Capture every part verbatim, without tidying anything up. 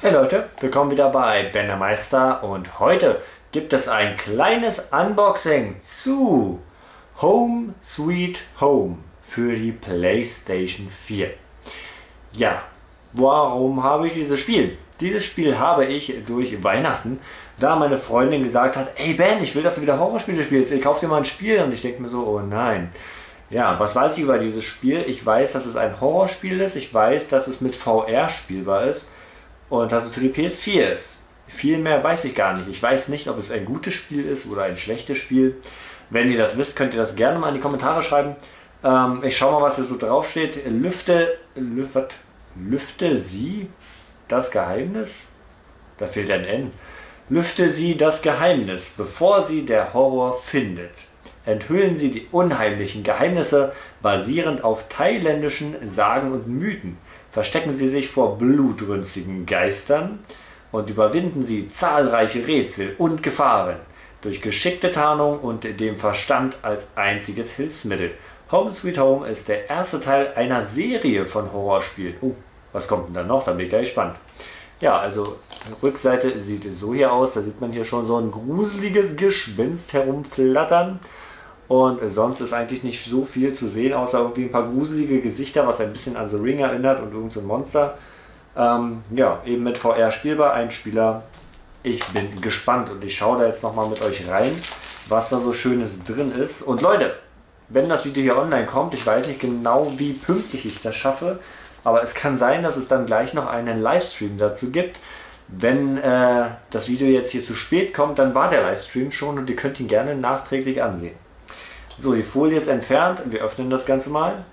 Hey Leute, willkommen wieder bei Ben der Meister und heute gibt es ein kleines Unboxing zu Home Sweet Home für die PlayStation vier. Ja, warum habe ich dieses Spiel? Dieses Spiel habe ich durch Weihnachten, da meine Freundin gesagt hat, ey Ben, ich will, dass du wieder Horrorspiele spielst, ich kauf dir mal ein Spiel, und ich denke mir so, oh nein. Ja, was weiß ich über dieses Spiel? Ich weiß, dass es ein Horrorspiel ist, ich weiß, dass es mit V R spielbar ist. Und dass es für die P S vier ist. Viel mehr weiß ich gar nicht. Ich weiß nicht, ob es ein gutes Spiel ist oder ein schlechtes Spiel. Wenn ihr das wisst, könnt ihr das gerne mal in die Kommentare schreiben. Ähm, ich schaue mal, was hier so drauf steht. Lüfte, lüfte, lüfte Sie das Geheimnis? Da fehlt ein N. Lüfte Sie das Geheimnis, bevor Sie der Horror findet. Enthüllen Sie die unheimlichen Geheimnisse, basierend auf thailändischen Sagen und Mythen. Verstecken Sie sich vor blutrünstigen Geistern und überwinden Sie zahlreiche Rätsel und Gefahren durch geschickte Tarnung und dem Verstand als einziges Hilfsmittel. Home Sweet Home ist der erste Teil einer Serie von Horrorspielen. Oh, was kommt denn da noch? Da bin ich gleich gespannt. Ja, also Rückseite sieht so hier aus. Da sieht man hier schon so ein gruseliges Gespenst herumflattern. Und sonst ist eigentlich nicht so viel zu sehen, außer irgendwie ein paar gruselige Gesichter, was ein bisschen an The Ring erinnert und irgend so ein Monster. Ähm, ja, eben mit V R spielbar, ein Spieler. Ich bin gespannt und ich schaue da jetzt nochmal mit euch rein, was da so Schönes drin ist. Und Leute, wenn das Video hier online kommt, ich weiß nicht genau, wie pünktlich ich das schaffe, aber es kann sein, dass es dann gleich noch einen Livestream dazu gibt. Wenn äh, das Video jetzt hier zu spät kommt, dann war der Livestream schon und ihr könnt ihn gerne nachträglich ansehen. So, die Folie ist entfernt. Wir öffnen das Ganze mal.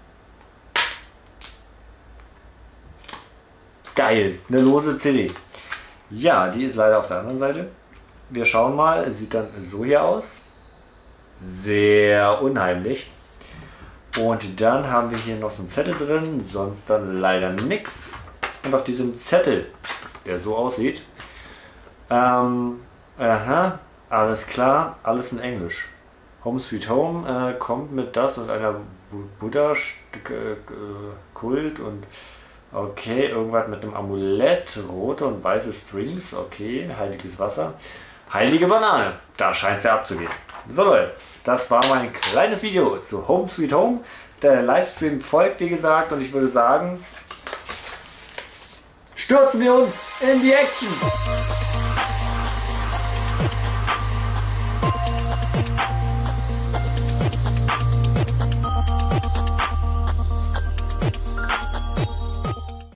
Geil, eine lose C D. Ja, die ist leider auf der anderen Seite. Wir schauen mal, es sieht dann so hier aus. Sehr unheimlich. Und dann haben wir hier noch so einen Zettel drin, sonst dann leider nichts. Und auf diesem Zettel, der so aussieht, ähm, aha, alles klar, alles in Englisch. Home Sweet Home äh, kommt mit das und einer Buddha-Kult und okay, irgendwas mit einem Amulett, rote und weiße Strings, okay, heiliges Wasser, heilige Banane, da scheint es ja abzugehen. So Leute, das war mein kleines Video zu Home Sweet Home. Der Livestream folgt, wie gesagt, und ich würde sagen, stürzen wir uns in die Action!